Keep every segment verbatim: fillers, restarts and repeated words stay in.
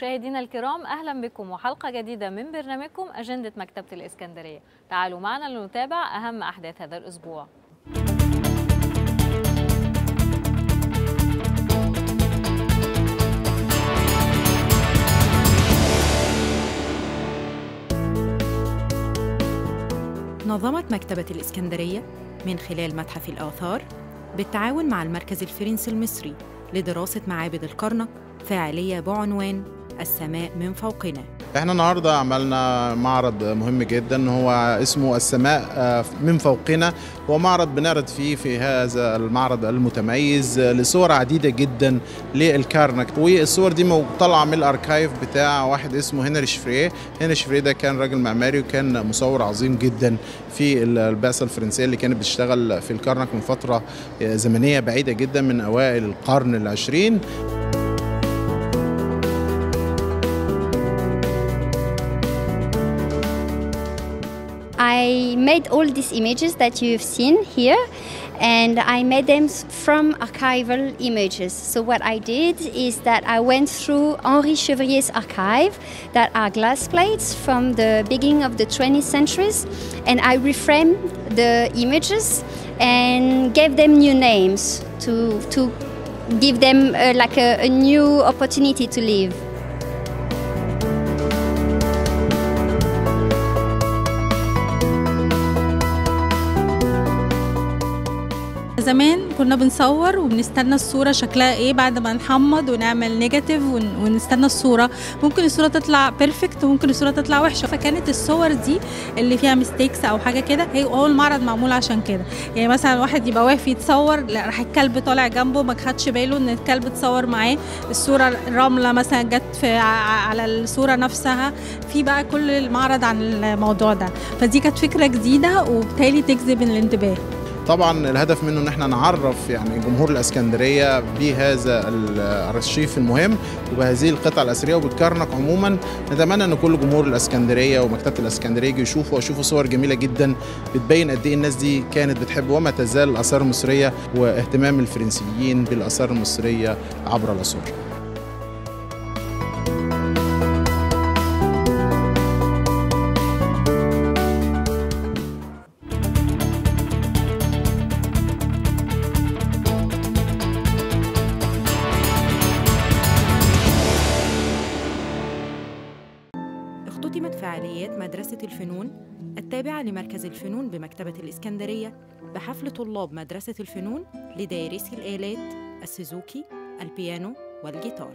مشاهدينا الكرام، أهلا بكم وحلقة جديدة من برنامجكم أجندة مكتبة الإسكندرية. تعالوا معنا لنتابع أهم أحداث هذا الأسبوع. نظمت مكتبة الإسكندرية من خلال متحف الآثار بالتعاون مع المركز الفرنسي المصري لدراسة معابد الكرنك فاعلية بعنوان السماء من فوقنا. احنا النهارده عملنا معرض مهم جدا هو اسمه السماء من فوقنا. هو معرض بنعرض فيه في هذا المعرض المتميز لصور عديده جدا للكرنك، والصور دي طالعه من الاركايف بتاع واحد اسمه هنري شفريه. هنري شفريه ده كان راجل معماري وكان مصور عظيم جدا في البعثه الفرنسيه اللي كانت بتشتغل في الكرنك من فتره زمنيه بعيده جدا من اوائل القرن العشرين. I made all these images that you've seen here, and I made them from archival images. So what I did is that I went through Henri Chevrier's archive, that are glass plates from the beginning of the twentieth centuries, and I reframed the images and gave them new names to, to give them uh, like a, a new opportunity to live. زمان كنا بنصور وبنستنى الصورة شكلها ايه بعد ما نحمض ونعمل نيجاتيف ونستنى الصورة. ممكن الصورة تطلع بيرفكت وممكن الصورة تطلع وحشة، فكانت الصور دي اللي فيها ميستيكس او حاجة كده هي هو المعرض معمول عشان كده. يعني مثلا واحد يبقى واقف يتصور، لا راح الكلب طالع جنبه ما خدش باله ان الكلب اتصور معاه. الصورة الرملة مثلا جت في على الصورة نفسها. في بقى كل المعرض عن الموضوع ده، فدي كانت فكرة جديدة وبالتالي تجذب الانتباه. طبعا الهدف منه ان احنا نعرف يعني جمهور الاسكندريه بهذا الارشيف المهم وبهذه القطع الاثريه وبالكرنك عموما. نتمنى ان كل جمهور الاسكندريه ومكتبه الاسكندريه يجوا يشوفوا ويشوفوا صور جميله جدا بتبين قد ايه الناس دي كانت بتحب وما تزال الاثار المصريه واهتمام الفرنسيين بالاثار المصريه عبر العصور. اختتمت فعاليات مدرسة الفنون التابعة لمركز الفنون بمكتبة الإسكندرية بحفل طلاب مدرسة الفنون لدارسي الآلات السوزوكي، البيانو والجيتار.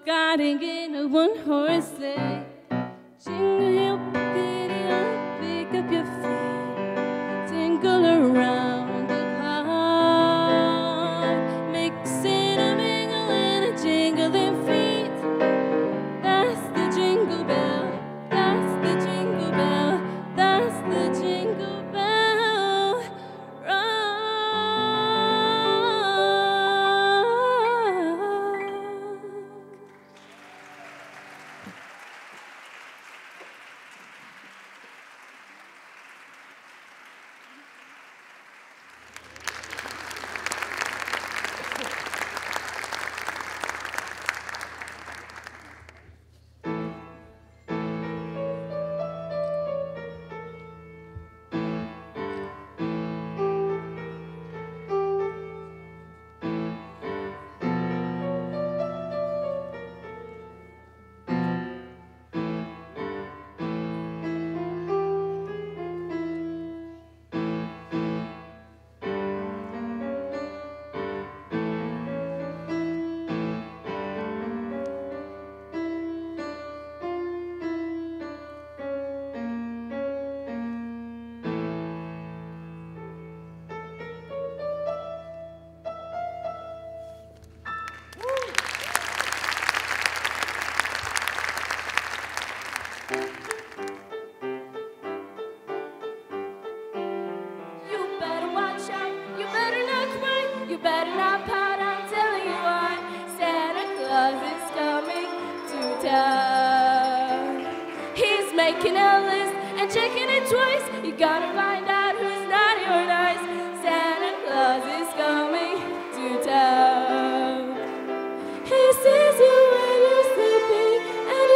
Making a list and checking it twice. You gotta find out who's naughty or nice. Santa Claus is coming to town. He sees you when you're sleeping and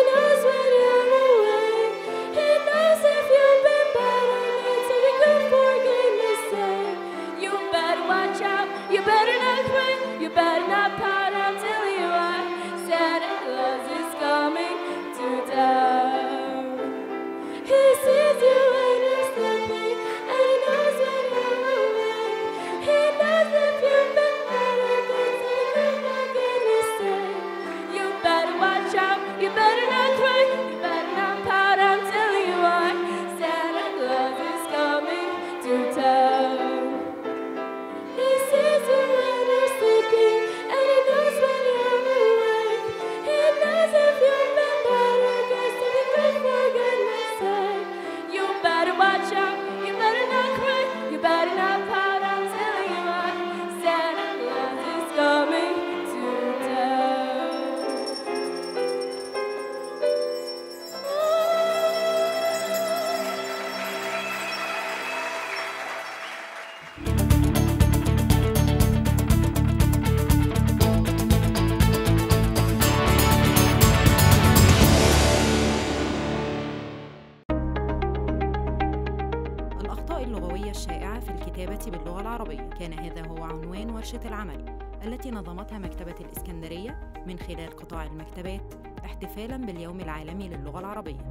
الشائعة في الكتابة باللغة العربية. كان هذا هو عنوان ورشة العمل التي نظمتها مكتبة الإسكندرية من خلال قطاع المكتبات احتفالاً باليوم العالمي للغة العربية.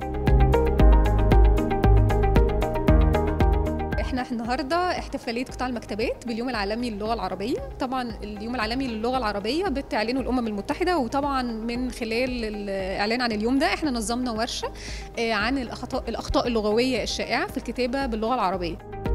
احنا النهارده احتفاليه قطاع المكتبات باليوم العالمي للغه العربيه. طبعا اليوم العالمي للغه العربيه بتعلنه الامم المتحده، وطبعا من خلال الاعلان عن اليوم ده احنا نظمنا ورشه عن الاخطاء الاخطاء اللغويه الشائعه في الكتابه باللغه العربيه.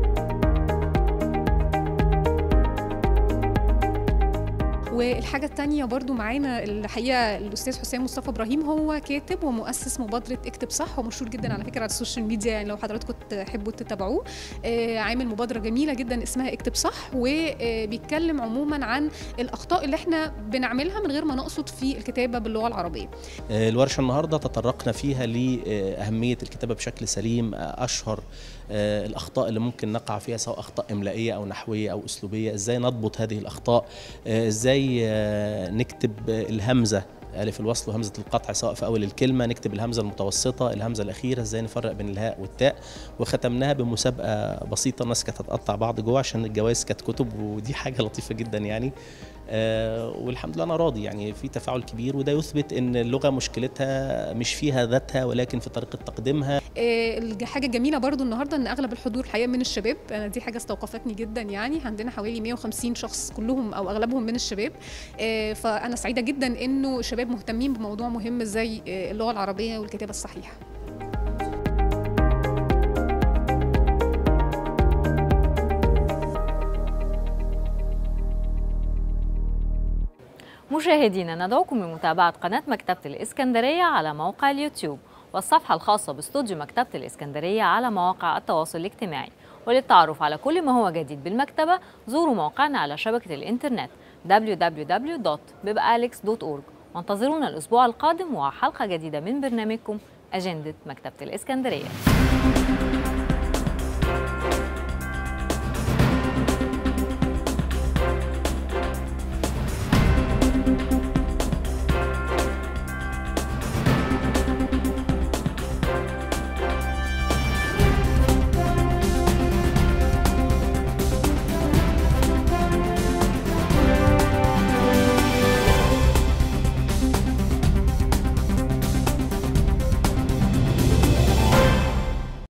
والحاجة التانية برضو معانا الحقيقة الأستاذ حسام مصطفى إبراهيم، هو كاتب ومؤسس مبادرة اكتب صح، ومشهور جدا على فكرة على السوشيال ميديا، يعني لو حضراتكم تحبوا تتابعوه. آه عامل مبادرة جميلة جدا اسمها اكتب صح، وبيتكلم عموما عن الأخطاء اللي احنا بنعملها من غير ما نقصد في الكتابة باللغة العربية. آه الورشة النهاردة تطرقنا فيها لأهمية الكتابة بشكل سليم، أشهر آه الأخطاء اللي ممكن نقع فيها، سواء أخطاء إملائية أو نحوية أو أسلوبية، إزاي نضبط هذه الأخطاء، آه إزاي نكتب الهمزة ألف الوصل وهمزة القطع سواء في أول الكلمة، نكتب الهمزة المتوسطة، الهمزة الأخيرة، إزاي نفرق بين الهاء والتاء. وختمناها بمسابقة بسيطة، الناس كانت هتقطع بعض جوه عشان الجوائز كانت كتب، ودي حاجة لطيفة جدا يعني. آه والحمد لله أنا راضي، يعني في تفاعل كبير، وده يثبت إن اللغة مشكلتها مش فيها ذاتها ولكن في طريقة تقديمها. آه الحاجة الجميلة برضو النهاردة إن أغلب الحضور الحقيقة من الشباب، أنا دي حاجة استوقفتني جدا، يعني عندنا حوالي مئة وخمسين شخص كلهم أو أغلبهم من الشباب. آه فأنا سعيدة جدا إنه الشباب مهتمين بموضوع مهم زي آه اللغة العربية والكتابة الصحيحة. مشاهدينا، ندعوكم لمتابعة قناة مكتبة الإسكندرية على موقع اليوتيوب، والصفحة الخاصة باستوديو مكتبة الإسكندرية على مواقع التواصل الاجتماعي. وللتعرف على كل ما هو جديد بالمكتبة زوروا موقعنا على شبكة الإنترنت دبليو دبليو دبليو دوت بيباليكس دوت أورج، وانتظرونا الأسبوع القادم وحلقة جديدة من برنامجكم أجندة مكتبة الإسكندرية.